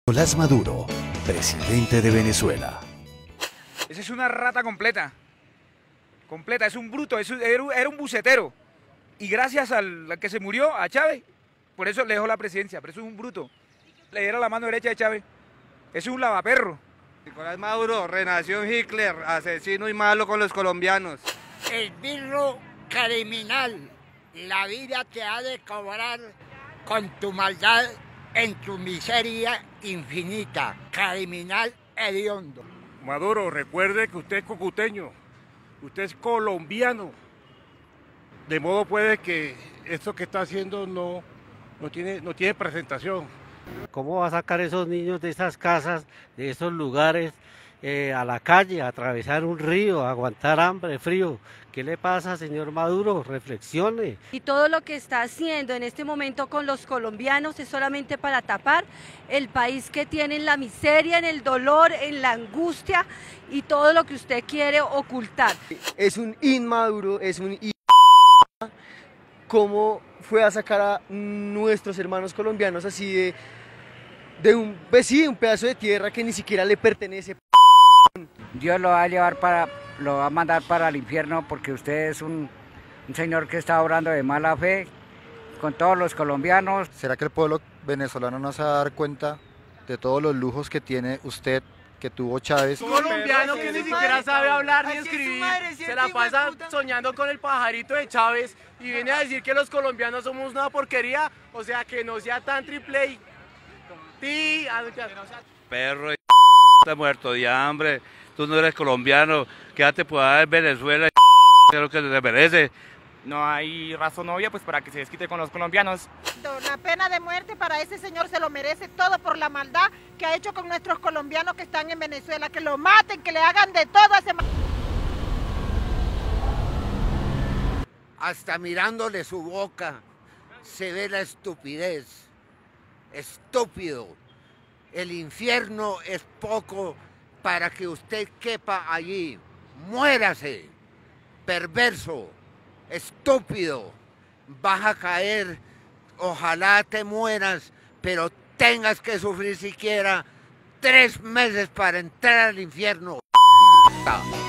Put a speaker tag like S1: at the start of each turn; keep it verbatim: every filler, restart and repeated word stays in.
S1: Nicolás Maduro, presidente de Venezuela.
S2: Esa es una rata completa, completa, es un bruto, es un, era un bucetero. Y gracias al, al que se murió, a Chávez, por eso le dejó la presidencia, pero eso es un bruto. Le era la mano derecha de Chávez, eso es un lavaperro.
S3: Nicolás Maduro, renació Hitler, asesino y malo con los colombianos.
S4: El birro criminal, la vida te ha de cobrar con tu maldad en tu miseria infinita, criminal hediondo.
S5: Maduro, recuerde que usted es cocuteño, usted es colombiano, de modo puede que esto que está haciendo no, no, tiene, no tiene presentación.
S6: ¿Cómo va a sacar esos niños de esas casas, de esos lugares, eh, a la calle, a atravesar un río, a aguantar hambre, frío? ¿Qué le pasa, señor Maduro? Reflexione.
S7: Y todo lo que está haciendo en este momento con los colombianos es solamente para tapar el país que tiene en la miseria, en el dolor, en la angustia y todo lo que usted quiere ocultar.
S8: Es un inmaduro, es un in... ¿Cómo fue a sacar a nuestros hermanos colombianos así de, de un, pues sí, un pedazo de tierra que ni siquiera le pertenece?
S9: Dios lo va a llevar para, lo va a mandar para el infierno porque usted es un, un señor que está obrando de mala fe con todos los colombianos.
S10: ¿Será que el pueblo venezolano no se va a dar cuenta de todos los lujos que tiene usted, que tuvo Chávez?
S11: Un colombiano que ni siquiera sabe hablar ni escribir, se la pasa soñando con el pajarito de Chávez y viene a decir que los colombianos somos una porquería, o sea que no sea tan triple y... Sí,
S12: perro, está muerto de hambre, tú no eres colombiano, quédate por allá en Venezuela, es lo que te merece.
S13: No hay razón obvia pues para que se desquite con los colombianos.
S14: La pena de muerte para ese señor se lo merece todo por la maldad que ha hecho con nuestros colombianos que están en Venezuela, que lo maten, que le hagan de todo a ese...
S4: Hasta mirándole su boca se ve la estupidez. Estúpido. El infierno es poco para que usted quepa allí. Muérase, perverso, estúpido. Vas a caer, ojalá te mueras, pero tengas que sufrir siquiera tres meses para entrar al infierno.